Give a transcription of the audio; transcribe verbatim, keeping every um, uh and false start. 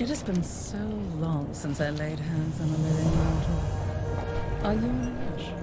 It has been so long since I laid hands on a living mortal. Are you in a rush?